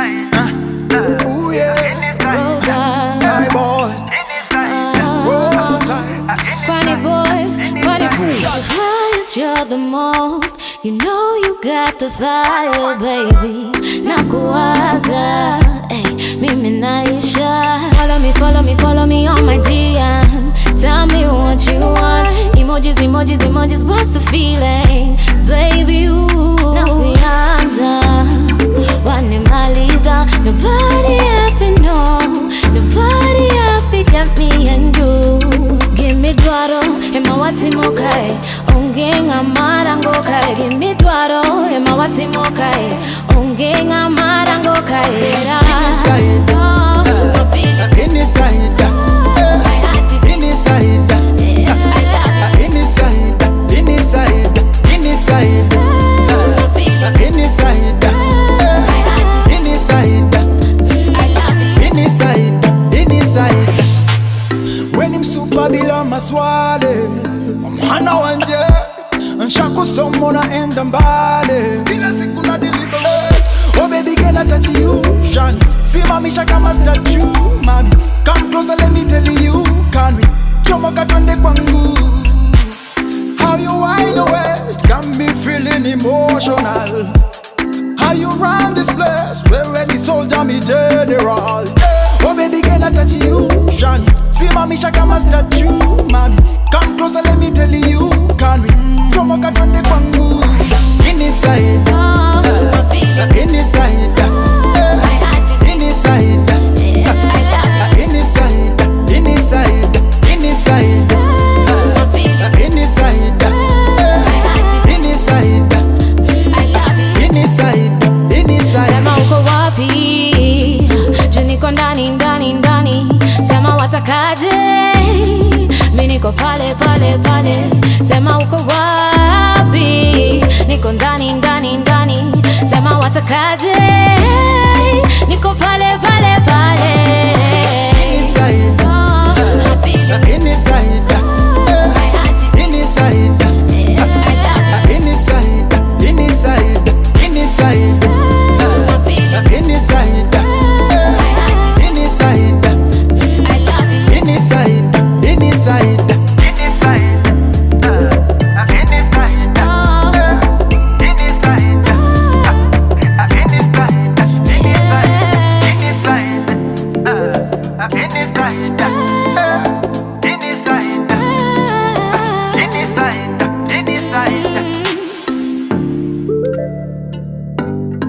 Ooh yeah, Rosa, Naiboi, Rosa. funny boys, funny boys. As long as you're the most, you know you got the fire, baby. Nakuwaza, hey, mimi naisha. Follow me, follow me, follow me on my DM. Tell me what you want. Emojis, emojis, emojis, what's the feeling? Baby, ooh, nakuanza. Wanimaliza, nobody ever know. Nobody ever got me and you. Give me dwaro, ema wati mokai. Ongenga marango kai. Give me dwaro, ema wati mokai. Ongenga marango kai. Inside, inside, my heart is inside, inside, inside, inside, inside, my heart is inside, I love you. inside. When him super bila maswale, mwana wanje, nshako somona enda mbale. Kila siku na deliberate. Oh baby, can I touch you? Shani, simamisha kama statue, mami. Come closer, let me tell you, can we? Chomoka twende kwangu. How you wind the waist, got me feeling emotional. How you run this place, where any soldier me general. Oh baby, can I touch you? Shani, simamisha kama statue, mami. Come closer, let me tell you, can we? Chomoka twende kwangu. Inside, inside, My heart is inside, I love you. inside, inside, inside, inside, My heart is inside, I love you. inside, inside. Sema uko wapi? Juu niko ndani ndani ndani. Sema watakaje? Mimi niko pale pale pale. Sema uko wapi? Niko ndani ndani ndani. Sema watakaje? Niko pale pale pale. Inside, I feel it. inside, My heart is inside, I love you. inside, inside, inside, I feel it. inside, My heart is inside, I love you. inside, inside.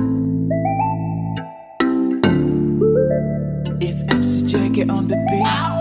It's MC Jegede on the beat.